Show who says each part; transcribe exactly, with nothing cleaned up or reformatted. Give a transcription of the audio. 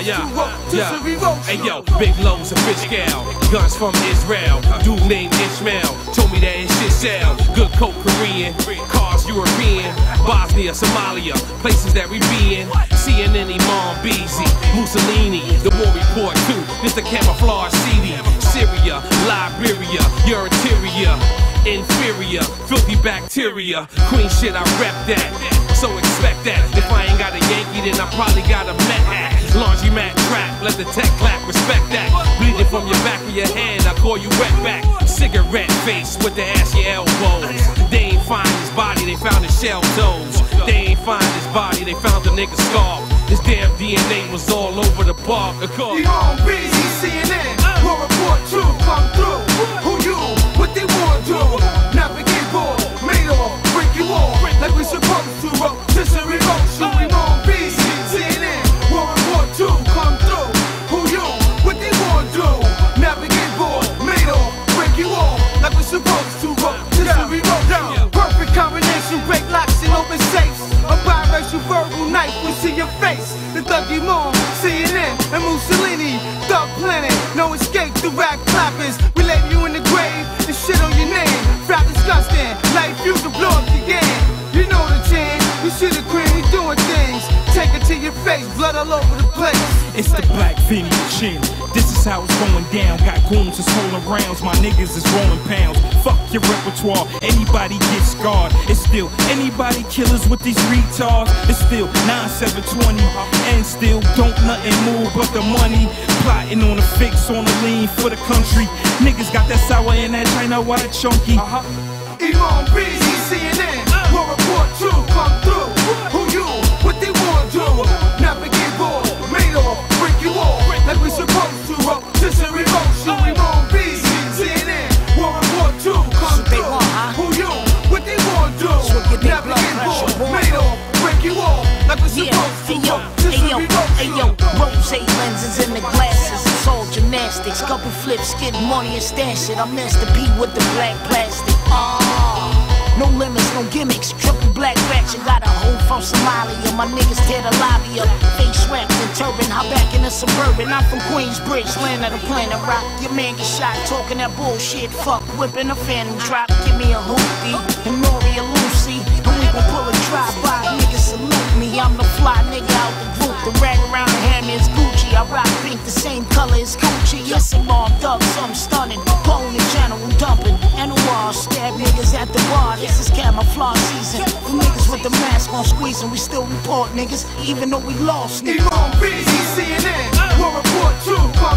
Speaker 1: yeah, yeah. Hey yo, big loads of fish gal, guns from Israel. Dude named Ishmael told me that his shit sell. Good coke Korean, cars European, Bosnia, Somalia, places that we be in. C N N, Imam, B Z, Mussolini, the war report too. This the camouflage C D. Syria, Liberia, your interior, inferior, filthy bacteria. Queen shit, I rep that. So expect that. If I ain't got a Yankee, then I probably got a Met hat. Laundry mat trap, let the tech clap, respect that. Bleeding from your back of your hand, I call you wet back. Cigarette face with the ass your elbows. They ain't find his body, they found his shell toes. They ain't find his body, they found the nigga's skull. His damn D N A was all over the park.
Speaker 2: You on B Z C N N, war report true, come through. Who you, what they wanna do? Navigate board, made off, break you off, like we supposed to. Rotisserie motion, we on B Z C N N, war report true, come through. Who you, what they wanna do? Navigate board, made off, break you off, like we supposed to. Rotisserie motion, perfect combination, break locks and open safes. A biracial verbal knife, we see your face. The Thuggy Mom, C N N, and Mussolini. Thug Planet, no escape, the rap clappers. We lay you in the grave and shit on your name. Rap disgusting, life you to blow up the game. You know the jam, you see the queen, we doing things. Take it to your face, blood all over the place.
Speaker 3: It's the Black Vinny Chin. This is how it's going down. Got goons and swollen rounds. My niggas is rolling pounds. Fuck your repertoire. Anybody get scarred. It's still anybody killers with these retards. It's still nine seven twenty. And still don't nothing move but the money. Plotting on the fix, on the lean for the country. Niggas got that sour and that China white chunky.
Speaker 2: Uh-huh. Imam B Z C N N, war report true, come through. Who you, what they wanna do? Navigate board, made off, break you off, like we supposed to. Rotisserie motion, we on B Z C N N, war report true, come through. Who you, what they wanna do? Navigate board, made off, break you off, like we supposed to. Rotisserie motion.
Speaker 4: Ayo, rose lenses in the glasses, it's all gymnastics. Couple flips, get money and stash it. I'm Master P with the black plastic. Ah. No limits, no gimmicks, triple black ratchet. Got a hoe from Somalia, my niggas tear the lobby up. Face wrapped in turban, hop back in the Suburban. I'm from Queensbridge, land of the planet rock. Your man get shot, talking that bullshit. Fuck, whipping a phantom drop. Give me a hoopty, and Nori a Lucy. And we gon' pull a drive-by, niggas salute me. I'm the fly nigga out the group. The rag around the ham is Gucci. I rock pink, the same color as Gucci. Yes, I'm armed up, some stunning. Pulling the general dumping. And a wall, stab niggas at the bar. This is camouflage season. For niggas with the mask on squeezing, we still report niggas, even though we lost niggas.
Speaker 2: Imam B Z C N N, war report true, come